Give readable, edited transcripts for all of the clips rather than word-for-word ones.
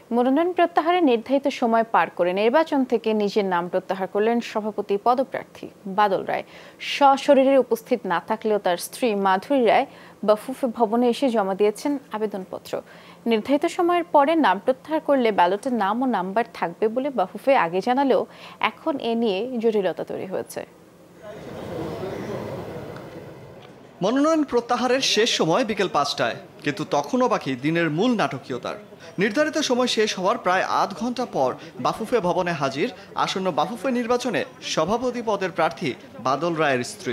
মনোনয়ন প্রত্যাহারের নির্ধারিত সময় পার করে নির্বাচন থেকে নিজের নাম প্রত্যাহার করলেন সভাপতি পদপ্রার্থী বাদল রায়। সশরীরে উপস্থিত না থাকলেও তার স্ত্রী মাধুরী রায় বাফুফে ভবনে এসে জমা দিয়েছেন আবেদনপত্র। নির্ধারিত সময়ের পরে নাম প্রত্যাহার করলে ব্যালটের নাম ও নাম্বার থাকবে বলে বাফুফে আগে জানালেও এখন এ নিয়ে জটিলতা তৈরি হয়েছে। মনোনয়ন প্রত্যাহারের শেষ সময় বিকেল 5টায়, কিন্তু তখনও বাকি দিনের মূল নাটকীয়তার। নির্ধারিত সময় শেষ হওয়ার প্রায় আধ ঘন্টা পর বাফুফে ভবনে হাজির আসন্ন বাফুফে নির্বাচনে সভাপতি পদের প্রার্থী বাদল রায়ের স্ত্রী।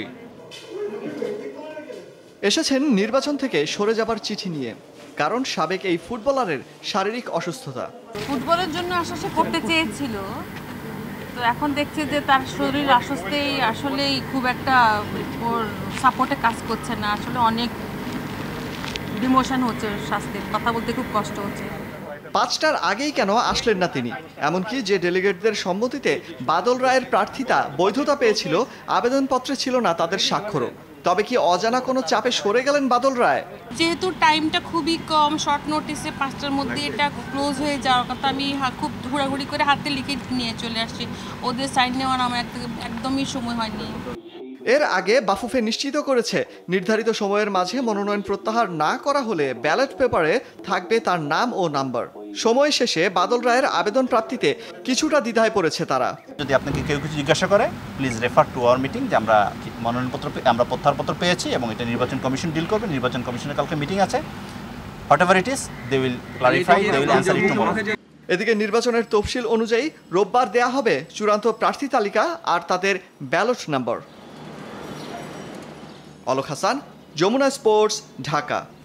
এসেছেন নির্বাচন থেকে সরে যাবার চিঠি নিয়ে, কারণ সাবেক এই ফুটবলারের শারীরিক অসুস্থতা। ফুটবলের জন্য আশা করতে চেয়েছিল, তো এখন দেখছি যে তার শরীর অসুস্থই আসলেই খুব একটা ওর সাপোর্টে কাজ করছে না। আসলে অনেক ডিমোশন হচ্ছে, স্বাস্থ্যের কথা বলতে খুব কষ্ট হচ্ছে। 5টার আগেই কেন আসলেন না তিনি? এমনকি যে ডেলিগেটদের সম্মতিতে বাদল রায়ের প্রার্থিতা বৈধতা পেয়েছিল, আবেদনপত্রে ছিল না তাদের স্বাক্ষরও। তবে কি অজানা কোনো চাপে সরে গেলেন বাদল রায়? যেহেতু টাইমটা খুবই কম, শর্ট নোটিসে 5টার মধ্যে এটা ক্লোজ হয়ে যাওয়ার কথা, আমি খুব ঘোরাঘুরি করে হাতে লিখে নিয়ে চলে আসছি। ওদের সাইন নেওয়ার আমার একদমই সময় হয়নি। এর আগে বাফুফে নিশ্চিত করেছে নির্ধারিত সময়ের মাঝে মনোনয়ন প্রত্যাহার না করা হলে ব্যালট পেপারে থাকবে তার নাম ও নাম্বার। সময় শেষে বাদল রায়ের আবেদন প্রাপ্তিতে কিছুটা দ্বিধায় পড়েছে তারা। যদি আপনাকে কেউ কিছু জিজ্ঞাসা করে, please refer to our meeting, যে আমরা মনোনয়নপত্র আমরা প্রত্যাহারপত্র পেয়েছি এবং এটা নির্বাচন কমিশন ডিল করবে। নির্বাচন কমিশনের কালকে মিটিং আছে। Whatever it is, they will clarify, they will answer it tomorrow. এদিকে নির্বাচনের তফসিল অনুযায়ী রোববার দেয়া হবে চূড়ান্ত প্রার্থী তালিকা আর তাদের ballot number. Alok Hasan, Jamuna sports, Dhaka.